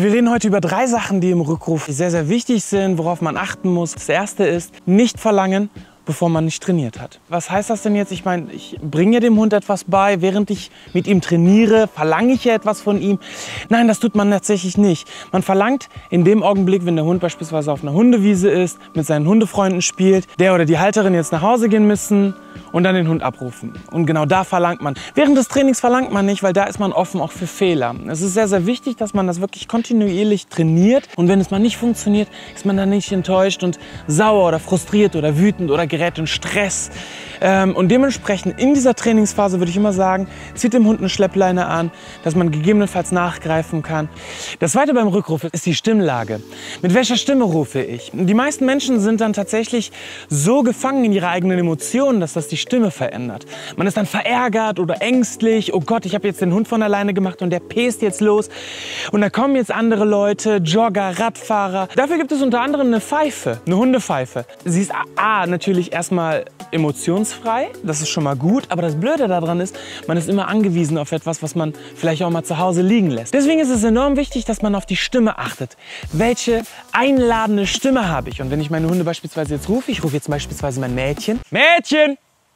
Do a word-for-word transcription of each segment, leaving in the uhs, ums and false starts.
Also wir reden heute über drei Sachen, die im Rückruf sehr, sehr wichtig sind, worauf man achten muss. Das erste ist, nicht verlangen, bevor man nicht trainiert hat. Was heißt das denn jetzt? Ich meine, ich bringe dem Hund etwas bei, während ich mit ihm trainiere, verlange ich ja etwas von ihm. Nein, das tut man tatsächlich nicht. Man verlangt in dem Augenblick, wenn der Hund beispielsweise auf einer Hundewiese ist, mit seinen Hundefreunden spielt, der oder die Halterin jetzt nach Hause gehen müssen und dann den Hund abrufen. Und genau da verlangt man. Während des Trainings verlangt man nicht, weil da ist man offen auch für Fehler. Es ist sehr, sehr wichtig, dass man das wirklich kontinuierlich trainiert. Und wenn es mal nicht funktioniert, ist man dann nicht enttäuscht und sauer oder frustriert oder wütend oder gerät in Stress. Ähm, und dementsprechend in dieser Trainingsphase würde ich immer sagen, zieht dem Hund eine Schleppleine an, dass man gegebenenfalls nachgreifen kann. Das Zweite beim Rückruf ist die Stimmlage. Mit welcher Stimme rufe ich? Die meisten Menschen sind dann tatsächlich so gefangen in ihrer eigenen Emotionen, dass das die Stimme verändert. Man ist dann verärgert oder ängstlich. Oh Gott, ich habe jetzt den Hund von alleine gemacht und der pest jetzt los. Und da kommen jetzt andere Leute, Jogger, Radfahrer. Dafür gibt es unter anderem eine Pfeife, eine Hundepfeife. Sie ist A, natürlich erstmal emotionsfrei, das ist schon mal gut. Aber das Blöde daran ist, man ist immer angewiesen auf etwas, was man vielleicht auch mal zu Hause liegen lässt. Deswegen ist es enorm wichtig, dass man auf die Stimme achtet. Welche einladende Stimme habe ich? Und wenn ich meine Hunde beispielsweise jetzt rufe, ich rufe jetzt beispielsweise mein Mädchen. Mädchen!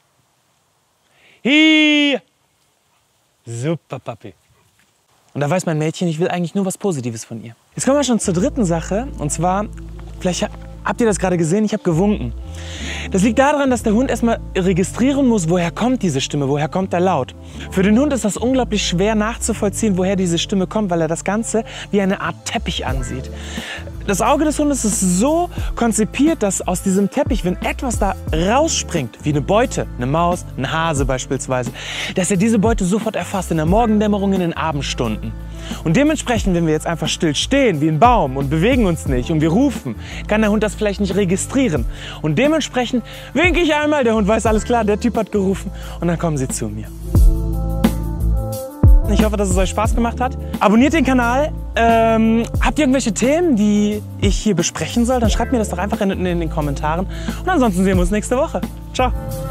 Hi! Super, Papi. Und da weiß mein Mädchen, ich will eigentlich nur was Positives von ihr. Jetzt kommen wir schon zur dritten Sache. Und zwar, vielleicht habt ihr das gerade gesehen, ich habe gewunken. Das liegt daran, dass der Hund erstmal registrieren muss, woher kommt diese Stimme, woher kommt der Laut. Für den Hund ist das unglaublich schwer nachzuvollziehen, woher diese Stimme kommt, weil er das Ganze wie eine Art Teppich ansieht. Das Auge des Hundes ist so konzipiert, dass aus diesem Teppich, wenn etwas da rausspringt, wie eine Beute, eine Maus, ein Hase beispielsweise, dass er diese Beute sofort erfasst, in der Morgendämmerung, in den Abendstunden. Und dementsprechend, wenn wir jetzt einfach still stehen, wie ein Baum und bewegen uns nicht und wir rufen, kann der Hund das vielleicht nicht registrieren. Und dementsprechend winke ich einmal, der Hund weiß, alles klar, der Typ hat gerufen und dann kommen sie zu mir. Ich hoffe, dass es euch Spaß gemacht hat. Abonniert den Kanal. Ähm, habt ihr irgendwelche Themen, die ich hier besprechen soll? Dann schreibt mir das doch einfach in, in, in den Kommentaren. Und ansonsten sehen wir uns nächste Woche. Ciao.